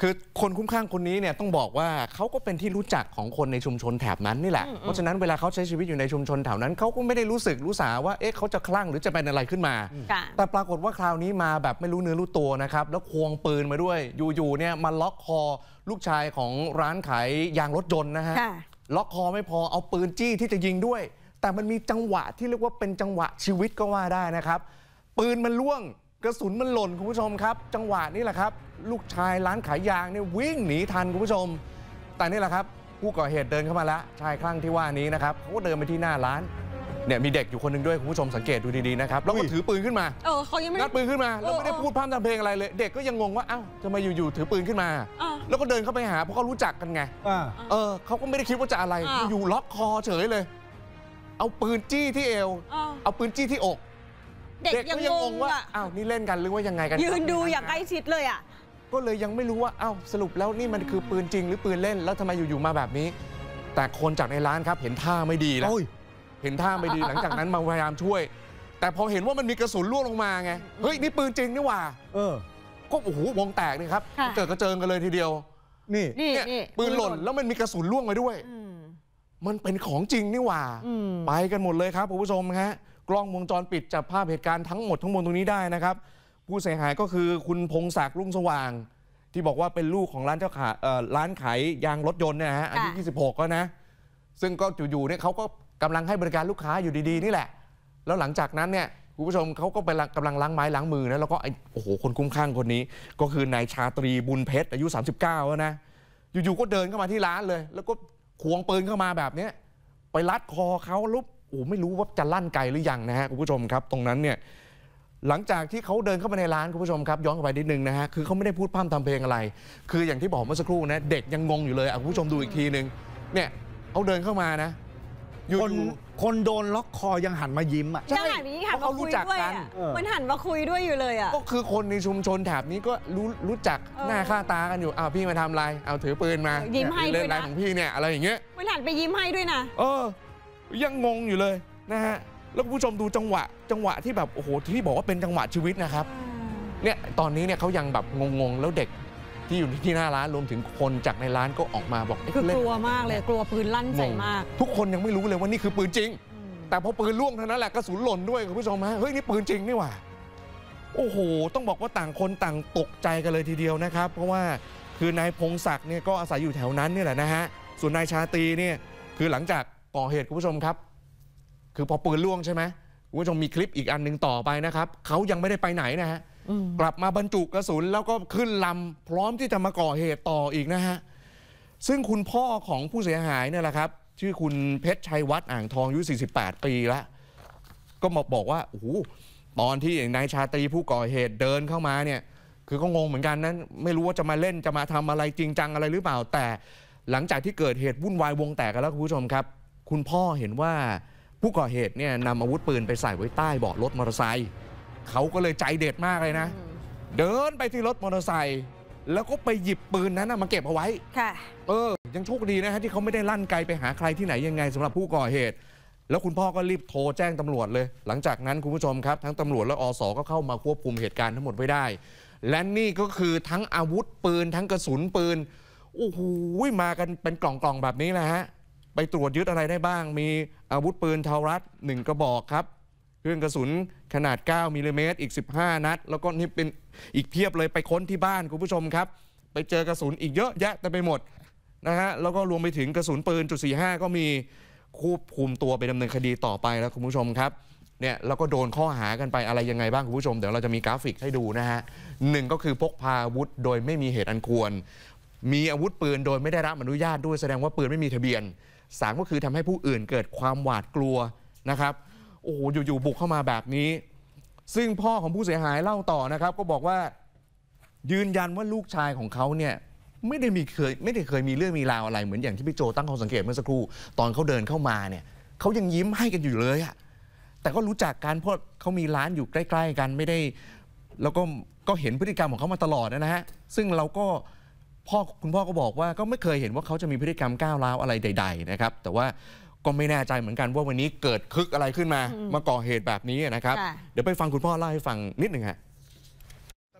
คือคนคุ้มข้างคนนี้เนี่ยต้องบอกว่าเขาก็เป็นที่รู้จักของคนในชุมชนแถบนั้นนี่แหละเพราะฉะนั้นเวลาเขาใช้ชีวิตอยู่ในชุมชนแถวนั้นเขาก็ไม่ได้รู้สึกรู้สาว่าเอ๊ะเขาจะคลั่งหรือจะเป็นอะไรขึ้นมาแต่ปรากฏว่าคราวนี้มาแบบไม่รู้เนื้อรู้ตัวนะครับแล้วควงปืนมาด้วยอยู่ๆเนี่ยมาล็อกคอลูกชายของร้านขายยางรถยนต์นะฮะล็อกคอไม่พอเอาปืนจี้ที่จะยิงด้วยแต่มันมีจังหวะที่เรียกว่าเป็นจังหวะชีวิตก็ว่าได้นะครับปืนมันล่วงกระสุนมันหล่นคุณผู้ชมครับจังหวะนี้แหละครับลูกชายร้านขายยางเนี่ยวิ่งหนีทันคุณผู้ชมแต่นี่แหละครับผู้ก่อเหตุเดินเข้ามาแล้วชายคลั่งที่ว่านี้นะครับเขาก็เดินไปที่หน้าร้านเนี่ยมีเด็กอยู่คนหนึ่งด้วยคุณผู้ชมสังเกตดูดีๆนะครับแล้วก็ถือปืนขึ้นมาเขายังไม่งัดปืนขึ้นมาแล้วไม่ได้พูดพร่ำทำเพลงอะไรเลยเด็กก็ยังงงว่าเอ้าทำไมอยู่ๆถือปืนขึ้นมาแล้วก็เดินเข้าไปหาเพราะเขารู้จักกันไงเขาก็ไม่ได้คิดว่าจะอะไรอยู่ล็อกคอเฉยเลยเอาปืนจี้ที่เอวเอาปืนจี้ที่อกเด็กยังงงว่าอ้าวนี่เล่นกันหรือว่ายังไงกันยืนดูอย่างใกล้ชิดเลยอ่ะก็เลยยังไม่รู้ว่าอ้าวสรุปแล้วนี่มันคือปืนจริงหรือปืนเล่นแล้วทำไมอยู่ๆมาแบบนี้แต่คนจากในร้านครับเห็นท่าไม่ดีแล้วเห็นท่าไม่ดีหลังจากนั้นมาพยายามช่วยแต่พอเห็นว่ามันมีกระสุนล่วงลงมาไงเฮ้ยนี่ปืนจริงนี่หว่าก็โอ้โหวงแตกนี่ครับเกิดกระเจิงกันเลยทีเดียวนี่ปืนหล่นแล้วมันมีกระสุนล่วงมาด้วยมันเป็นของจริงนี่หว่าไปกันหมดเลยครับคุณผู้ชมฮะกล้องวงจรปิดจับภาพเหตุการณ์ทั้งหมดทั้งมวลตรงนี้ได้นะครับผู้เสียหายก็คือคุณพงศักดิ์รุ่งสว่างที่บอกว่าเป็นลูกของร้านขายยางรถยนต์เนี่ยฮะอายุ26ก็นะซึ่งก็อยู่ๆเนี่ยเขาก็กำลังให้บริการลูกค้าอยู่ดีๆนี่แหละแล้วหลังจากนั้นเนี่ยคุณผู้ชมเขาก็กำลังล้างไม้ล้างมือนะแล้วก็โอ้โหคนคุ้มข้างคนนี้ก็คือนายชาตรีบุญเพชรอายุ39แล้วนะอยู่ๆก็เดินเข้ามาที่ร้านเลยแล้วก็ควงปืนเข้ามาแบบนี้ไปรัดคอเขาลุกโอ้ไม่รู้ว่าจะลั่นไกลหรือยังนะฮะคุณผู้ชมครับตรงนั้นเนี่ยหลังจากที่เขาเดินเข้ามาในร้านคุณผู้ชมครับย้อนไปนิดนึงนะฮะคือเขาไม่ได้พูดพร่ำทำเพลงอะไรคืออย่างที่บอกเมื่อสักครู่นะเด็กยังงงอยู่เลยคุณผู้ชมดูอีกทีนึงเนี่ยเขาเดินเข้ามานะคนโดนล็อกคอยังหันมายิ้มใช่เพราะเขารู้จักกันมันหันมาคุยด้วยอยู่เลยก็คือคนในชุมชนแถบนี้ก็รู้จักหน้าค่าตากันอยู่พี่มาทำอะไรเอาถือปืนมายิ้มให้ด้วยนะเล่นอะไรของพี่เนี่ยอะไรอย่างเงี้ยมันหันไปยิ้มให้ด้วยนะยังงงอยู่เลยนะฮะแล้วคุณผู้ชมดูจังหวะที่แบบโอ้โหที่บอกว่าเป็นจังหวะชีวิตนะครับเนี่ยตอนนี้เนี่ยเขายังแบบงงแล้วเด็กที่อยู่ที่หน้าร้านรวมถึงคนจากในร้านก็ออกมาบอกคือกลัวมากเลยกลัวปืนลั่นใส่มากทุกคนยังไม่รู้เลยว่านี่คือปืนจริงแต่พอปืนล่วงเท่านั้นแหละกระสุนหล่นด้วยคุณผู้ชมฮะเฮ้ยนี่ปืนจริงนี่หว่าโอ้โหต้องบอกว่าต่างคนต่างตกใจกันเลยทีเดียวนะครับเพราะว่าคือนายพงศักดิ์เนี่ยก็อาศัยอยู่แถวนั้นนี่แหละนะฮะส่วนนายชาตรีเนี่ยคือหลังจากก่อเหตุคุณผู้ชมครับคือพอปืนล่วงใช่ไหมคุณผู้ชมมีคลิปอีกอันหนึ่งต่อไปนะครับเขายังไม่ได้ไปไหนนะฮะกลับมาบรรจุกระสุนแล้วก็ขึ้นลำพร้อมที่จะมาก่อเหตุต่ออีกนะฮะซึ่งคุณพ่อของผู้เสียหายเนี่ยแหละครับชื่อคุณเพชรชัยวัฒน์อ่างทองอายุ48 ปีแล้วก็มาบอกว่าโอ้โหตอนที่นายชาตรีผู้ก่อเหตุเดินเข้ามาเนี่ยคือก็งงเหมือนกันนั้นไม่รู้ว่าจะมาเล่นจะมาทำอะไรจริงจังอะไรหรือเปล่าแต่หลังจากที่เกิดเหตุวุ่นวายวงแตกกันแล้วคุณผู้ชมครับคุณพ่อเห็นว่าผู้ก่อเหตุเนี่ยนำอาวุธปืนไปใส่ไว้ใต้เบาะรถมอเตอร์ไซค์เขาก็เลยใจเด็ดมากเลยนะเดินไปที่รถมอเตอร์ไซค์แล้วก็ไปหยิบปืนนั้นมาเก็บเอาไว้ยังโชคดีนะฮะที่เขาไม่ได้ลั่นไกลไปหาใครที่ไหนยังไงสำหรับผู้ก่อเหตุแล้วคุณพ่อก็รีบโทรแจ้งตำรวจเลยหลังจากนั้นคุณผู้ชมครับทั้งตำรวจและอส.ก็เข้ามาควบคุมเหตุการณ์ทั้งหมดไว้ได้และนี่ก็คือทั้งอาวุธปืนทั้งกระสุนปืนโอ้โหมากันเป็นกล่องๆแบบนี้นะฮะไปตรวจยึดอะไรได้บ้างมีอาวุธปืนทารัส1 กระบอกครับเครื่องกระสุนขนาด9 มิลลิเมตรอีก15 นัดแล้วก็นี่เป็นอีกเพียบเลยไปค้นที่บ้านคุณผู้ชมครับไปเจอกระสุนอีกเยอะแยะแต่ไปหมดนะฮะแล้วก็รวมไปถึงกระสุนปืน.45ก็มีควบคุมตัวไปดำเนินคดีต่อไปแล้วคุณผู้ชมครับเนี่ยแล้วก็โดนข้อหากันไปอะไรยังไงบ้างคุณผู้ชมเดี๋ยวเราจะมีกราฟิกให้ดูนะฮะ1ก็คือพกพาอาวุธโดยไม่มีเหตุอันควรมีอาวุธปืนโดยไม่ได้รับอนุญาตด้วยแสดงว่าปืนไม่มีทะเบียน3ก็คือทำให้ผู้อื่นเกิดความหวาดกลัวนะครับโอ้โหอยู่ๆบุกเข้ามาแบบนี้ซึ่งพ่อของผู้เสียหายเล่าต่อนะครับก็บอกว่ายืนยันว่าลูกชายของเขาเนี่ยไม่ได้เคยมีเรื่องมีราวอะไรเหมือนอย่างที่พี่โจตั้งข้อสังเกตเมื่อสักครู่ตอนเขาเดินเข้ามาเนี่ยเขายังยิ้มให้กันอยู่เลยอะแต่ก็รู้จักกันเพราะเขามีร้านอยู่ใกล้ๆกันไม่ได้แล้วก็เห็นพฤติกรรมของเขามาตลอดนะฮะซึ่งเราก็คุณพ่อก็บอกว่าก็ไม่เคยเห็นว่าเขาจะมีพฤติกรรมก้าวร้าวอะไรใดๆนะครับแต่ว่าก็ไม่แน่ใจเหมือนกันว่าวันนี้เกิดคึกอะไรขึ้นมาก่อเหตุแบบนี้นะครับเดี๋ยวไปฟังคุณพ่อเล่าให้ฟังนิดหนึ่งฮะ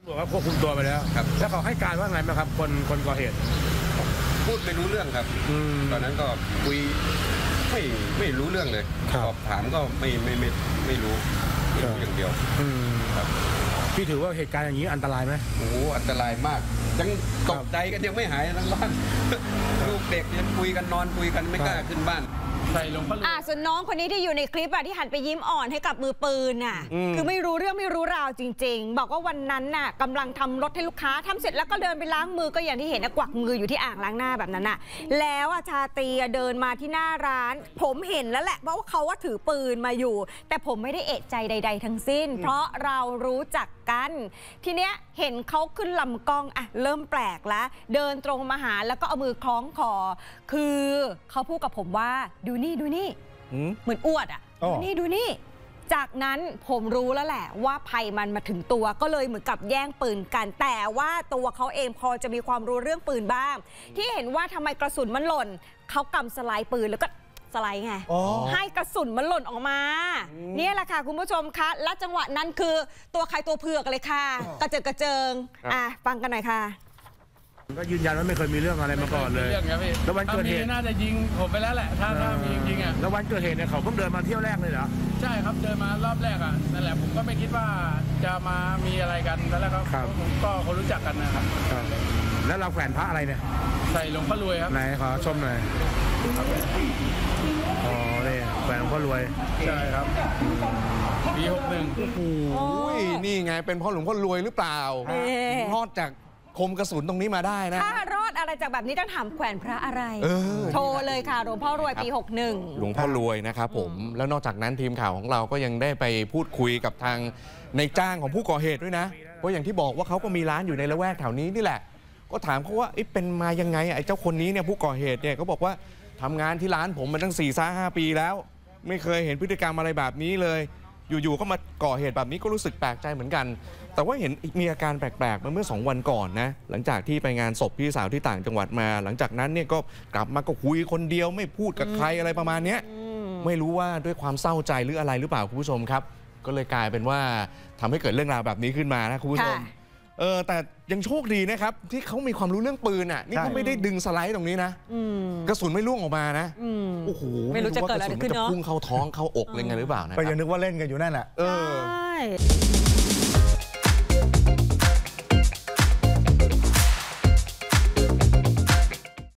ตำรวจก็ควบคุมตัวไปแล้วครับแล้วเขาให้การว่าไงบ้างครับคนก่อเหตุพูดไม่รู้เรื่องครับตอนนั้นก็คุยไม่รู้เรื่องเลยสอบถามก็ไม่รู้อย่างเดียวครับพี่ถือว่าเหตุการณ์อย่างนี้อันตรายไหมโอ้โหอันตรายมากยังตกใจกันยังไม่หายทั้งบ้านลูกเด็กยังคุยกันนอนคุยกันไม่กล้าขึ้นบ้านส่วนน้องคนนี้ที่อยู่ในคลิปที่หันไปยิ้มอ่อนให้กับมือปืนคือไม่รู้เรื่องไม่รู้ราวจริงๆบอกว่าวันนั้นกำลังทำรถให้ลูกค้าทำเสร็จแล้วก็เดินไปล้างมือก็อย่างที่เห็นกวักมืออยู่ที่อ่างล้างหน้าแบบนั้นแล้วชาตรีเดินมาที่หน้าร้านผมเห็นแล้วแหละเพราะว่าเขาถือปืนมาอยู่แต่ผมไม่ได้เอะใจใดๆทั้งสิ้นเพราะเรารู้จักกันทีเนี้ยเห็นเขาขึ้นลำกล้องเริ่มแปลกแล้วเดินตรงมาหาแล้วก็เอามือคล้องคอคือเขาพูดกับผมว่าดูนี่เหมือนอวดดูนี่จากนั้นผมรู้แล้วแหละว่าภัยมันมาถึงตัวก็เลยเหมือนกับแย่งปืนกันแต่ว่าตัวเขาเองพอจะมีความรู้เรื่องปืนบ้างที่เห็นว่าทำไมกระสุนมันหล่นเขากำสไลด์ปืนแล้วก็สไลด์ไงให้กระสุนมันหล่นออกมาเนี่ยแหละค่ะคุณผู้ชมคะและจังหวะนั้นคือตัวใครตัวเผือกเลยค่ะกระเจิงฟังกันหน่อยค่ะก็ยืนยันว่าไม่เคยมีเรื่องอะไรมาก่อนเลยแล้ววันเกิดเหตุน่าจะยิงผมไปแล้วแหละถ้ามีจริงแล้ววันเกิดเหตุเนี่ยเขาเพิ่งเดินมาเที่ยวแรกเลยเหรอใช่ครับเดินมารอบแรกนั่นแหละผมก็ไม่คิดว่าจะมามีอะไรกันแล้วครับผมก็คนรู้จักกันนะครับแล้วเราแขวนพระอะไรเนี่ยใส่หลวงพ่อรวยครับไหนขอชมหน่อยอ๋อเนี่ยแขวนหลวงพ่อรวยใช่ครับปี61 โอ้ยนี่ไงเป็นพ่อหลวงพ่อรวยหรือเปล่ารอดจากคมกระสุนตรงนี้มาได้นะถ้ารอดอะไรจากแบบนี้ต้องถามแขวนพระอะไรโชว์เลยค่ะหลวงพ่อรวยปี61 หลวงพ่อรวยนะครับผมแล้วนอกจากนั้นทีมข่าวของเราก็ยังได้ไปพูดคุยกับทางในจ้างของผู้ก่อเหตุด้วยนะเพราะอย่างที่บอกว่าเขาก็มีร้านอยู่ในละแวกแถวนี้นี่แหละก็ถามเขาว่าเป็นมายังไงไอ้เจ้าคนนี้เนี่ยผู้ก่อเหตุเนี่ยเขาบอกว่าทำงานที่ร้านผมมาตั้ง4-5 ปีแล้วไม่เคยเห็นพฤติกรรมอะไรแบบนี้เลยอยู่ๆก็มาก่อเหตุแบบนี้ก็รู้สึกแปลกใจเหมือนกันแต่ว่าเห็นมีอาการแปลกๆมาเมื่อ2 วันก่อนนะหลังจากที่ไปงานศพพี่สาวที่ต่างจังหวัดมาหลังจากนั้นเนี่ยก็กลับมาก็คุยคนเดียวไม่พูดกับใครอะไรประมาณนี้ไม่รู้ว่าด้วยความเศร้าใจหรืออะไรหรือเปล่าคุณผู้ชมครับก็เลยกลายเป็นว่าทำให้เกิดเรื่องราวแบบนี้ขึ้นมานะคุณผู้ชมแต่ยังโชคดีนะครับที่เขามีความรู้เรื่องปืนนี่เขาไม่ได้ดึงสไลด์ตรงนี้นะกระสุนไม่ล่วงออกมานะโอ้โหไม่รู้จะเกิดอะไรขึ้นเนาะพุ่งเข้าท้องเข้าอกอะไรเงี้ยหรือเปล่านะก็ยังนึกว่าเล่นกันอยู่นั่นแหละใช่